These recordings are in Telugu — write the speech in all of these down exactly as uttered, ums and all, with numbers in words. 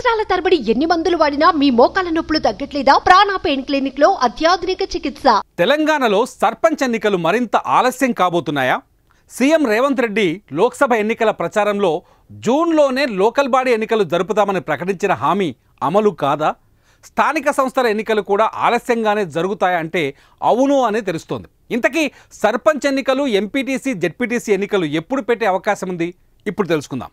సంవత్సరాల తరబడి ఎన్ని మందులు వాడినా మీ మోకాల నొప్పులు తగ్గట్లేదా? ప్రాణ పెయిన్ క్లినిక్ లో అత్యాధునిక చికిత్స. తెలంగాణలో సర్పంచ్ ఎన్నికలు మరింత ఆలస్యం కాబోతున్నాయా? సీఎం రేవంత్ రెడ్డి లోక్సభ ఎన్నికల ప్రచారంలో జూన్లోనే లోకల్ బాడీ ఎన్నికలు జరుపుతామని ప్రకటించిన హామీ అమలు కాదా? స్థానిక సంస్థల ఎన్నికలు కూడా ఆలస్యంగానే జరుగుతాయా అంటే అవును అనే తెలుస్తోంది. ఇంతకీ సర్పంచ్ ఎన్నికలు, ఎంపీటీసీ, జెడ్పీటీసీ ఎన్నికలు ఎప్పుడు పెట్టే అవకాశం ఉంది? ఇప్పుడు తెలుసుకుందాం.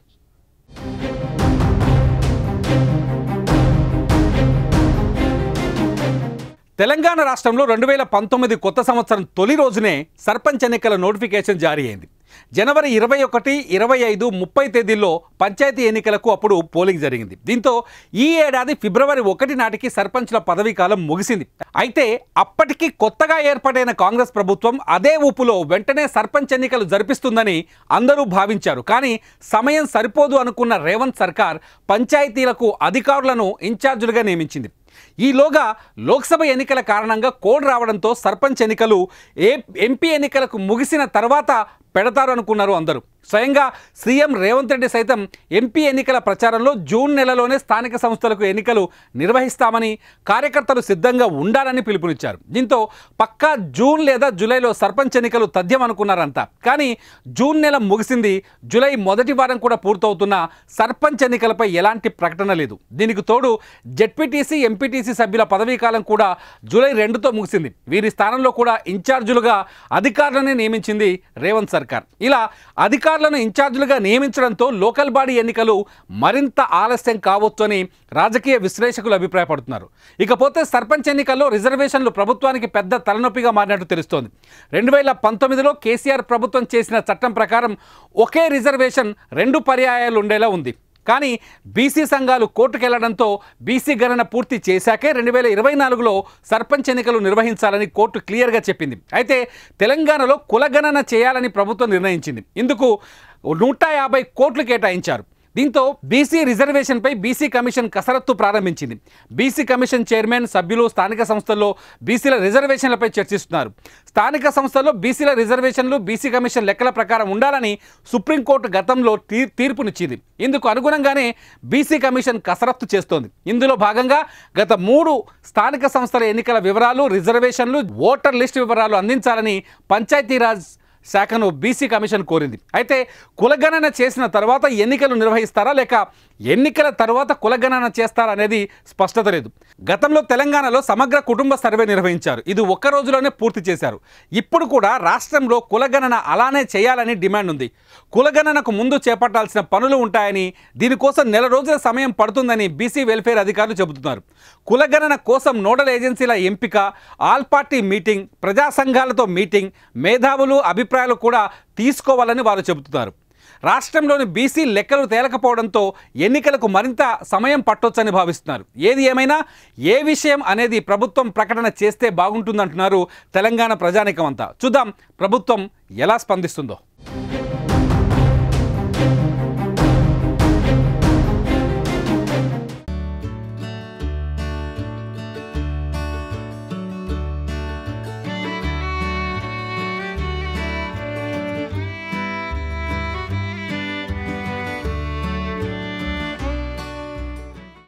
తెలంగాణ రాష్ట్రంలో రెండు వేల పంతొమ్మిది కొత్త సంవత్సరం తొలి రోజునే సర్పంచ్ ఎన్నికల నోటిఫికేషన్ జారీ అయింది. జనవరి ఇరవై ఒకటి, ఇరవై ఐదు, ముప్పై తేదీల్లో పంచాయతీ ఎన్నికలకు అప్పుడు పోలింగ్ జరిగింది. దీంతో ఈ ఏడాది ఫిబ్రవరి ఒకటి నాటికి సర్పంచ్ల పదవీ కాలం ముగిసింది. అయితే అప్పటికి కొత్తగా ఏర్పాటైన కాంగ్రెస్ ప్రభుత్వం అదే ఊపులో వెంటనే సర్పంచ్ ఎన్నికలు జరిపిస్తుందని అందరూ భావించారు. కానీ సమయం సరిపోదు అనుకున్న రేవంత్ సర్కార్ పంచాయతీలకు అధికారులను ఇన్ఛార్జీలుగా నియమించింది. ఈలోగా లోక్సభ ఎన్నికల కారణంగా కోడ్ రావడంతో సర్పంచ్ ఎన్నికలు ఏ ఎంపీ ఎన్నికలకు ముగిసిన తర్వాత పెడతారు అనుకున్నారు అందరూ. స్వయంగా సీఎం రేవంత్ రెడ్డి సైతం ఎంపీ ఎన్నికల ప్రచారంలో జూన్ నెలలోనే స్థానిక సంస్థలకు ఎన్నికలు నిర్వహిస్తామని, కార్యకర్తలు సిద్ధంగా ఉండాలని పిలుపునిచ్చారు. దీంతో పక్కా జూన్ లేదా జూలైలో సర్పంచ్ ఎన్నికలు తథ్యం అనుకున్నారంతా. కానీ జూన్ నెల ముగిసింది, జూలై మొదటి వారం కూడా పూర్తవుతున్న సర్పంచ్ ఎన్నికలపై ఎలాంటి ప్రకటన లేదు. దీనికి తోడు జెడ్పీటీసీ, ఎంపీటీసీ సభ్యుల పదవీ కాలం కూడా జూలై రెండుతో ముగిసింది. వీరి స్థానంలో కూడా ఇన్ఛార్జీలుగా అధికారులనే నియమించింది రేవంత్ సర్కార్. ఇలా అధికారులను ఇన్ఛార్జీలుగా నియమించడంతో లోకల్ బాడీ ఎన్నికలు మరింత ఆలస్యం కావచ్చు అని రాజకీయ విశ్లేషకులు అభిప్రాయపడుతున్నారు. ఇకపోతే సర్పంచ్ ఎన్నికల్లో రిజర్వేషన్లు ప్రభుత్వానికి పెద్ద తలనొప్పిగా మారినట్టు తెలుస్తోంది. రెండు వేల పంతొమ్మిదిలో కేసీఆర్ ప్రభుత్వం చేసిన చట్టం ప్రకారం ఒకే రిజర్వేషన్ రెండు పర్యాయాలు ఉండేలా ఉంది. కానీ బీసీ సంఘాలు కోర్టుకెళ్లడంతో బీసీ గణన పూర్తి చేశాకే రెండు వేల ఇరవై నాలుగులో సర్పంచ్ ఎన్నికలు నిర్వహించాలని కోర్టు క్లియర్గా చెప్పింది. అయితే తెలంగాణలో కులగణన చేయాలని ప్రభుత్వం నిర్ణయించింది. ఇందుకు నూట యాభై కోట్లు కేటాయించారు. దీంతో బీసీ రిజర్వేషన్పై బీసీ కమిషన్ కసరత్తు ప్రారంభించింది. బీసీ కమిషన్ చైర్మన్, సభ్యులు స్థానిక సంస్థల్లో బీసీల రిజర్వేషన్లపై చర్చిస్తున్నారు. స్థానిక సంస్థల్లో బీసీల రిజర్వేషన్లు బీసీ కమిషన్ లెక్కల ప్రకారం ఉండాలని సుప్రీంకోర్టు గతంలో తీ తీర్పునిచ్చింది. ఇందుకు అనుగుణంగానే బీసీ కమిషన్ కసరత్తు చేస్తోంది. ఇందులో భాగంగా గత మూడు స్థానిక సంస్థల ఎన్నికల వివరాలు, రిజర్వేషన్లు, ఓటర్ లిస్ట్ వివరాలు అందించాలని పంచాయతీరాజ్ శాఖను బీసీ కమిషన్ కోరింది. అయితే కులగణన చేసిన తర్వాత ఎన్నికలు నిర్వహిస్తారా లేక ఎన్నికల తర్వాత కులగణన చేస్తారా అనేది స్పష్టత లేదు. గతంలో తెలంగాణలో సమగ్ర కుటుంబ సర్వే నిర్వహించారు. ఇది ఒక్క రోజులోనే పూర్తి చేశారు. ఇప్పుడు కూడా రాష్ట్రంలో కులగణన అలానే చేయాలని డిమాండ్ ఉంది. కులగణనకు ముందు చేపట్టాల్సిన పనులు ఉంటాయని, దీనికోసం నెల రోజుల సమయం పడుతుందని బీసీ వెల్ఫేర్ అధికారులు చెబుతున్నారు. కులగణన కోసం నోడల్ ఏజెన్సీల ఎంపిక, ఆల్ పార్టీ మీటింగ్, ప్రజా సంఘాలతో మీటింగ్, మేధావులు అభిప్రాయాలు కూడా తీసుకోవాలని వారు చెబుతున్నారు. రాష్ట్రంలోని బీసీ లెక్కలు తేలకపోవడంతో ఎన్నికలకు మరింత సమయం పట్టొచ్చని భావిస్తున్నారు. ఏది ఏమైనా ఏ విషయం అనేది ప్రభుత్వం ప్రకటన చేస్తే బాగుంటుందంటున్నారు తెలంగాణ ప్రజానీకం అంతా. చూద్దాం ప్రభుత్వం ఎలా స్పందిస్తుందో.